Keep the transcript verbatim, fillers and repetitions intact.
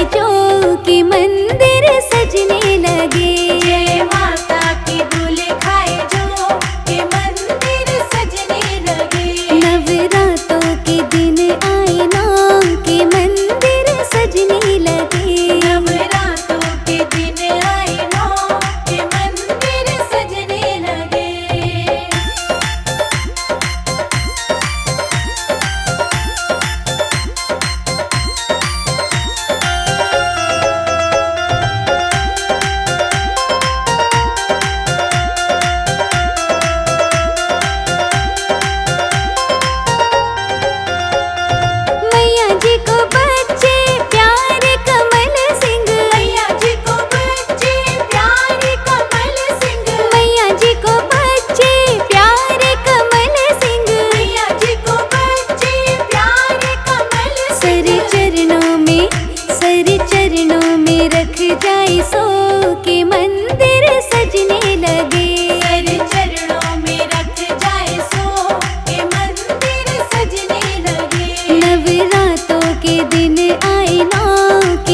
जो कि मंदिर सजने लगे। जय माता की धूल खाए जो कि मंदिर सजने लगे। नवरातों के दिन आए ना कि मंदिर सजने लगे। नवरातों के दिन आए ना कि मंदिर सजने लगे। मैया जी को बच्चे प्यारे कमल सिंह। मैया जी को बच्चे प्यारे कमल सिंह। मैया जी को बच्चे प्यारे कमल सिंह। मैया जी को बच्चे प्यारे कमल सर सिंह। चरणों में सर चरणों में रख जाए सो के मंदिर सजने लगे। सर चरणों में रख जाए सो के मंदिर सजने लगे। नवरातों के दिन आए ना